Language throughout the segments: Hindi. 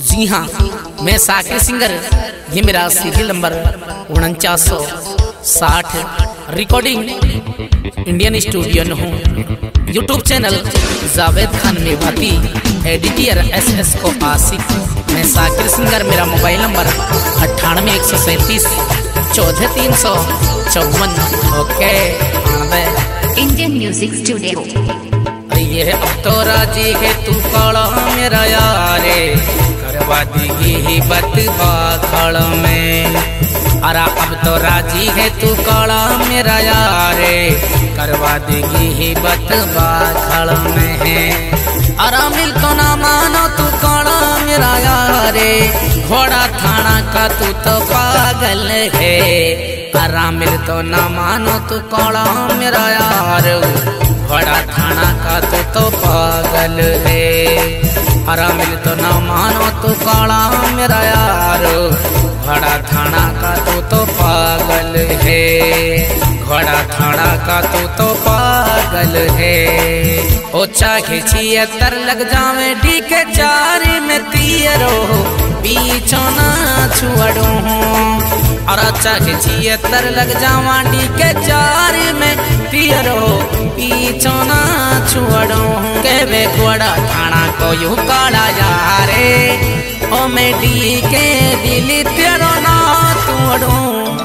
जी हाँ, मैं साकिर सिंगर। ये मेरा serial number 4960 recording Indian studio में हूँ। YouTube channel Javed Khan Mewati, editor SS को आसिफ। मैं साकिर सिंगर। मेरा mobile number 98 137 14 354। Okay Indian music studio. ये अब तो राजी है तू काला मेरा यारे, करवा देगी ही बत बाखड़ में। अरे अब तो राजी है तू काला मेरा यारे, करवा देगी ही बत बाखड़ में है। अरे मिल तो ना मानो तू काला मेरा यारे, घोड़ा थाना का तू तो पागल है। अरे मिल तो ना मानो तू काला मेरा यार, बड़ा थाना का तो पागल है। हरा मिल तो ना मानो तो काला मेरा यार, बड़ा थाना का तो पागल है। घोड़ा थाना का तो पागल है। ओ चाहे 76 लग जावे डीके 4 में तीरो, पीछो ना छुड़ो। और चाहे 76 लग जावा डीके 4 में तीरो, पीछो ना छुड़ो। के वे घोड़ा थाना को यू काला यारे, ओ मैं डीके दिल तेरो ना तोड़ो।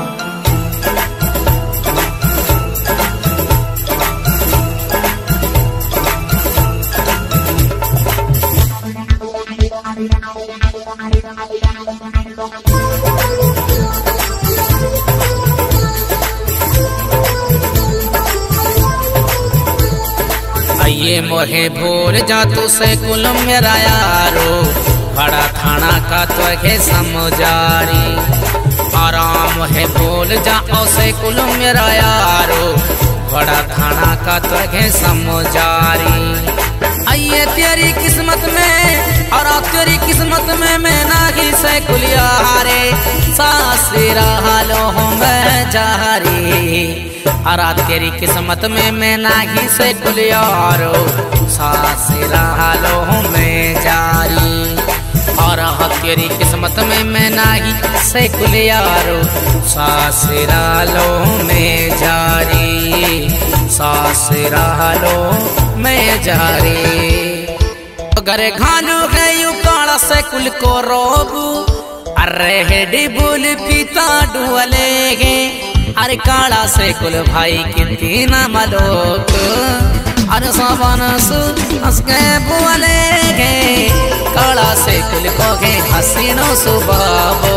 ये मोहे भूल जा तू से कुल मेरा यारो, बड़ा थाना का तो है समझारी। आराम है भूल जा से कुल मेरा यारो, बड़ा थाना का तो है समझारी। आइए तेरी किस्मत में और तेरी किस्मत में मैं नाही से कुलियारे, सासरा हालो हूँ मैं जारी। अरा तेरी किस्मत में मैं नाही से कुलियारो, सासरा हालो हूँ मैं जारी। और तेरी किस्मत में मैं नाही से कुलियारो, सासरा लो मैं जारी। सासरा लो मैं जारी। अगर घालू है यू काला से कुल को रोबू, अरे हेडी बोल पीता डुअले गे। अरे काला से कुल भाई कितनी ना मलोक, अरे साबानस हंसके बुअले गे। काला से कुल को गे हसीनो सुबाबो।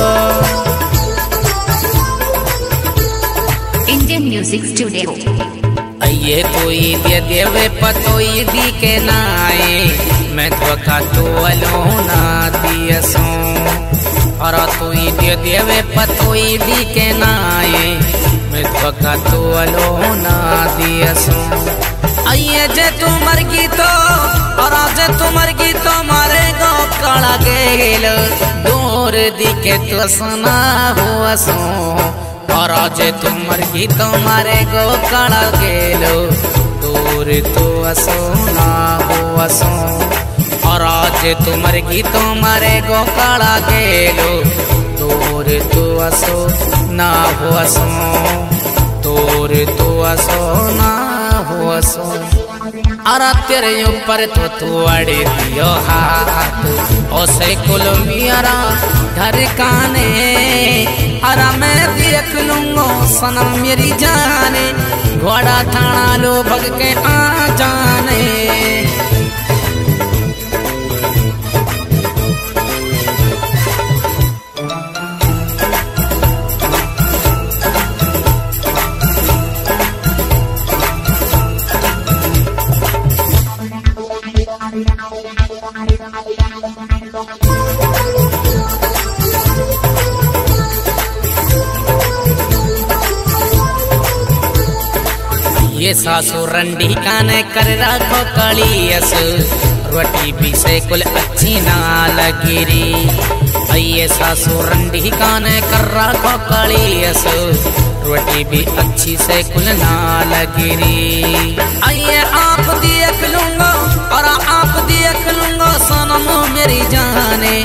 Indian music studio. ये कोई दे देवे पतोई दी के नाए, मैं धोखा तो अलो ना दियसो। और तू दे देवे पतोई दी के नाए, मैं धोखा तो अलो ना दियसो। आइए जे तू मर गई तो, और जे तू मर गई तो मारे गो काला गेल, दूर दिखे तो सुना हुआ सो। और आज तुम मर गई तो मारे गो काला गेलो, दूर तो असो ना हो असो। और आज तुम मर गई तो मारे गो काला गेलो, दूर तो असो ना हो असो। दूर तो असो ना हो असो। अरा तेरे ऊपर तो तू अड़े दियो हाथ, ओसे कुल मेरा घर काने। अरा मैं देख लूंगो सनम मेरी जाने, घोड़ा थाना लो भग के आ जाने। ये सासू रंडी काने कर राखो कालियस, रोटी भी से कुल अच्छी ना लगी। ये सासू रंडी काने कर राखो कालियस, रोटी भी अच्छी से कुल ना लगी। आइए आप देख लूंगा और आप देख लूंगा सनम मेरी जाने,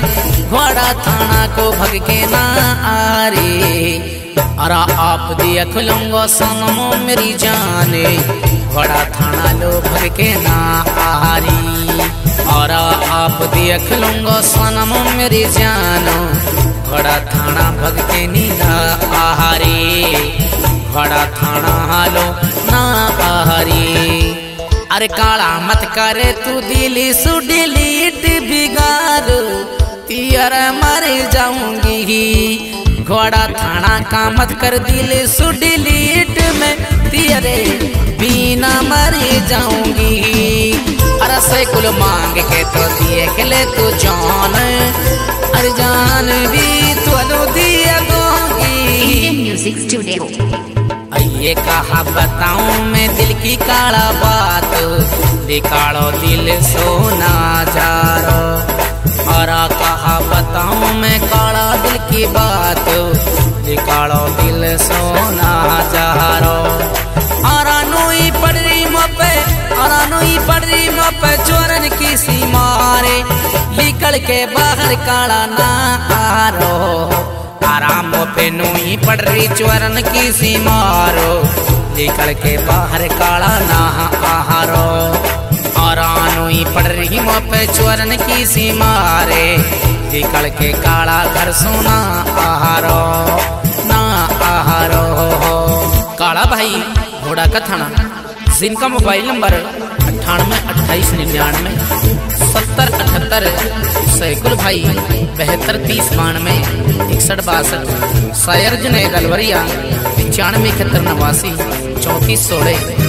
घोड़ा थाना को भग के ना आरे। अरा आप दिया खुलूंगा सनमो मेरी जाने, घोड़ा थाना लो भग के ना आरी। और आप दिया खुलूंगा सनमो मेरी जानो, घोड़ा थाना भग के नी ना आहारी। घोड़ा थाना लो ना आहारी। अरे काला मत करे तू दिली सु डिलीट बिगाड़, तियर मर जाऊंगी। घोड़ा थाना का मत कर दिल सु डिलीट में, तियरे बिना मर जाऊंगी। अरे सैकुल मांग के तो दिए खिले तू जान, अरे जान भी तो दिया दूंगी। Indian music studio. ये कहा बताऊं मैं दिल की काला बात, निकालो दिल सोना जारो। और कहा बताऊं मैं काला दिल की बात, निकालो दिल सोना जारो। अरानोई पड़ रही मोपे, अरानोई पड़ रही मोपे चोरन की सी मारे, निकल के बाहर काला ना आरो। आराम पे नोई पड़ रही चोरन की सी मारो, निकल के बाहर काला ना आहारो। और नोई पड़ रही पे चोरन की सी मारे, निकल के काला घर सोना आहारो ना आहारो। काला भाई घोड़ा का थाना, जिनका मोबाइल नंबर 98 28 99 70 78, सैकुल भाई 72 30 92 61 62, शायर जुने गलवरिया 95 71 89 34 16।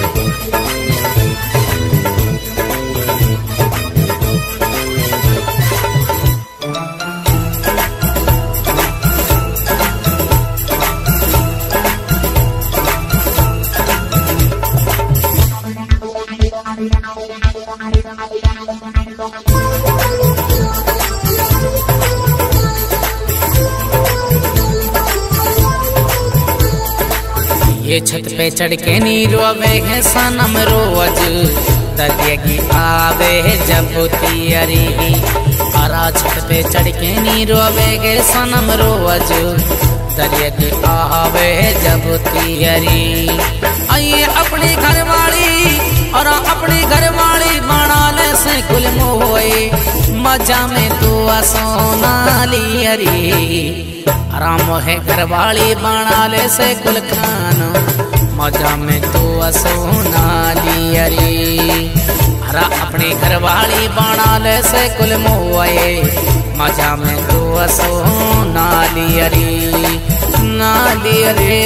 ये छत पे चढ़ के नी रोवे है सनम रोज, दरिया आवे जब तियरी। अरा छत पे चढ़ के नी रोवे है सनम रोज, दरिया आवे जब तियरी। आइए अपनी घरवाली और अपनी घरवाली बना ले से कुल मोए, मजा में तू सोना लियरी। आराम है घरवाली बना ले से कुल खानो, मजा में तू सोना लियरी। अरा अपनी घरवाली बना ले से कुल मोए, मजा में तू सोना लियरी ना लियरे।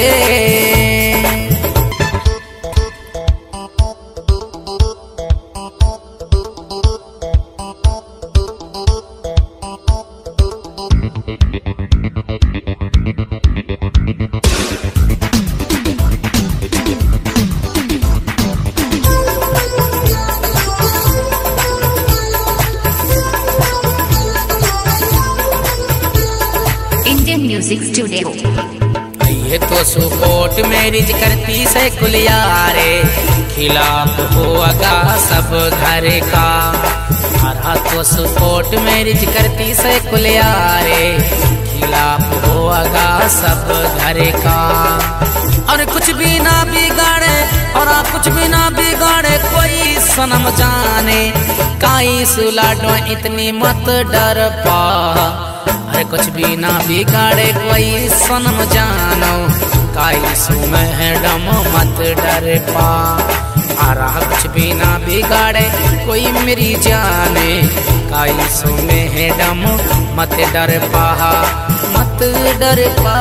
Indian music studio. ये तो सुकोट मेरिज करती से कुलियारे, खिलाफ होगा सब घर का। हरा तो सुकोट मेरिज करती से कुलियारे, खिलाफ होगा सब घर का। और कुछ भी ना बिगाड़े, और कुछ भी ना बिगाड़े कोई सनम जाने, काई सुलाडो इतनी मत डर पा। अरे कुछ भी ना बिगाड़े कोई सनम जानो, काई सु मैडम मत डर पा। आरा कुछ भी ना बिगाड़े कोई मेरी जाने, काई सु मैडम मत डर पा, मत डर पा।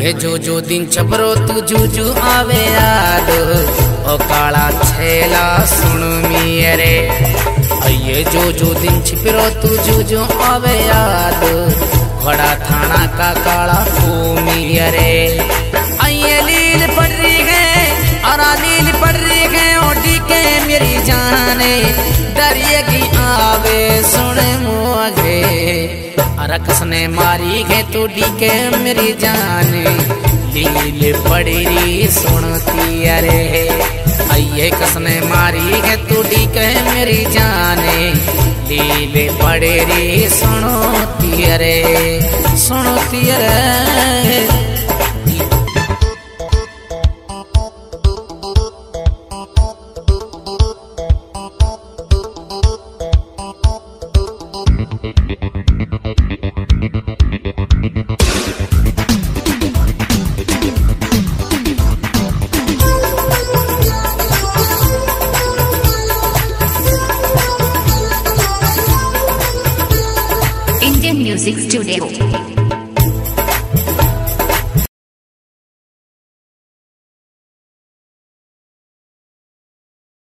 ये जो दिन छबरो तू जूजू आवे याद ओ काला छेला सुन मेरे। ये जो दिन छिपरो तू जूजू आवे याद बड़ा थाना का काला फूमी अरे। ये लील पड़ रही है और लील पड़ रही है ओटी के मेरी जाने डरिएगी आवे सुन मुझे। अरे कसने मारी है तू डी के मेरी जाने लील पड़ी री सुनती अरे। ये कसने मारी है तू डी के मेरी जाने लील पड़ी री सुनती अरे सुनती अरे। Indian Music Studio.